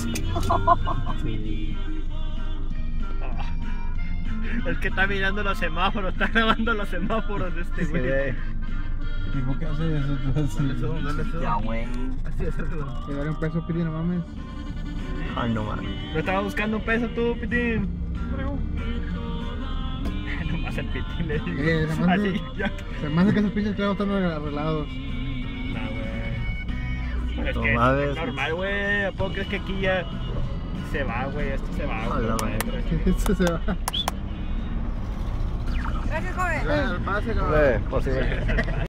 Sí. Es que está mirando los semáforos, está grabando los semáforos de este güey. ¿Y por qué haces eso? ¿Dónde Ya, güey. Así es, Arturo. Te daré un peso, Piti, no mames. Ay, no mames. ¿No estaba buscando un peso tú, Pitín? Nomás el Pitín le digo. Se me hace- Así, ya. Se me hace que esos pinches clavos están arreglados. No, güey. Pero es No que mames. es normal, güey. ¿A poco crees que aquí ya se va, güey? Esto se va, A güey. la madre. Eso se va. Gracias, joven. Ya, pase, cabrón. Por si